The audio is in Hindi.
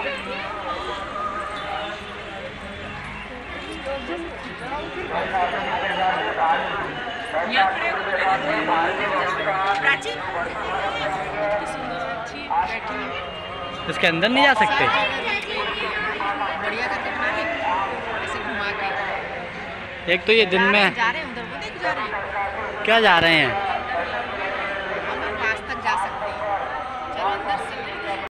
इसके अंदर नहीं जा सकते। बढ़िया करके बना के ऐसे घुमा के। एक तो ये दिन में जा रहे हैं उधर, वो देख जा रहे हैं। क्या जा रहे हैं।